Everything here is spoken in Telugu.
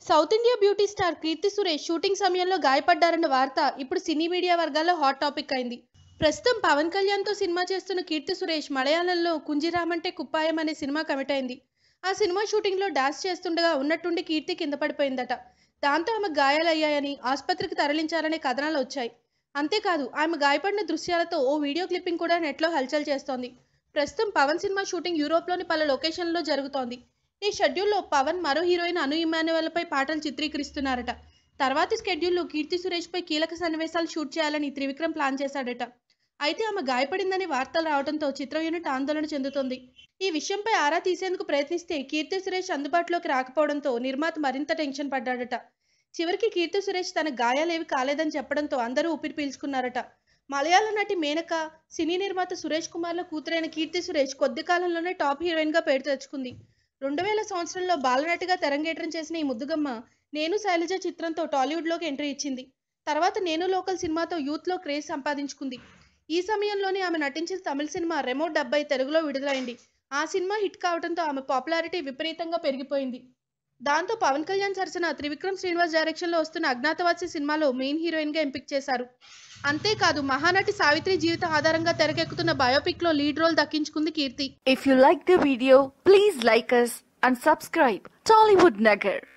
South India beauty star Keerthy Suresh shooting సమయంలో గాయపడ్డారన్న వార్త ఇప్పుడు సినీ మీడియా వర్గాల్లో హాట్ టాపిక్ అయింది. ప్రస్తుతం పవన్ కళ్యాణ్తో సినిమా చేస్తున్న కీర్తి సురేష్ మలయాళంలో కుంజిరామంటే కుప్పాయం అనే సినిమా కమిట్ అయింది. ఆ సినిమా షూటింగ్లో డాన్స్ చేస్తుండగా ఉన్నట్టుండి కీర్తి కింద పడిపోయిందట. దాంతో ఆమె గాయాలయ్యాయని ఆసుపత్రికి తరలించారనే కథనాలు వచ్చాయి. అంతేకాదు ఆమె గాయపడిన దృశ్యాలతో ఓ వీడియో క్లిప్పింగ్ కూడా నెట్లో హల్చల్ చేస్తోంది. ప్రస్తుతం పవన్ సినిమా షూటింగ్ యూరోప్లోని పలు లొకేషన్లలో జరుగుతోంది. ఈ షెడ్యూల్లో పవన్ మరో హీరోయిన్ అను ఇమాన్యుయల్ పై పాటలు చిత్రీకరిస్తున్నారట. తర్వాతి స్కెడ్యూల్లో కీర్తి సురేష్ పై కీలక సన్నివేశాలు షూట్ చేయాలని త్రివిక్రమ్ ప్లాన్ చేశాడట. అయితే ఆమె గాయపడిందని వార్తలు రావడంతో చిత్ర యూనిట్ ఆందోళన చెందుతోంది. ఈ విషయంపై ఆరా తీసేందుకు ప్రయత్నిస్తే కీర్తి సురేష్ అందుబాటులోకి రాకపోవడంతో నిర్మాత మరింత టెన్షన్ పడ్డాడట. చివరికి కీర్తి సురేష్ తన గాయాలేవి కాలేదని చెప్పడంతో అందరూ ఊపిరి పీల్చుకున్నారట. మలయాళ నటి మేనక, సినీ నిర్మాత సురేష్ కుమార్ల కూతురైన కీర్తి సురేష్ కొద్ది కాలంలోనే టాప్ హీరోయిన్గా పేరు తెచ్చుకుంది. 2000 సంవత్సరంలో బాలనటిగా తెరంగేట్రం చేసిన ఈ ముద్దుగమ్మ నేను శైలజ చిత్రంతో టాలీవుడ్లోకి ఎంట్రీ ఇచ్చింది. తర్వాత నేను లోకల్ సినిమాతో యూత్లో క్రేజ్ సంపాదించుకుంది. ఈ సమయంలోనే ఆమె నటించిన తమిళ సినిమా రెమో 70 తెలుగులో విడుదలైంది. ఆ సినిమా హిట్ కావడంతో ఆమె పాపులారిటీ విపరీతంగా పెరిగిపోయింది. దాంతో పవన్ కళ్యాణ్ సరసన త్రివిక్రమ్ శ్రీనివాస్ డైరెక్షన్లో వస్తున్న అజ్ఞాతవాసి సినిమాలో మెయిన్ హీరోయిన్గా ఎంపిక చేశారు. అంతేకాదు మహానటి సావిత్రి జీవిత ఆధారంగా తెరకెక్కుతున్న బయోపిక్లో లీడ్ రోల్ దక్కించుకుంది కీర్తి. If you like the video, please like us and subscribe Tollywood Nagar.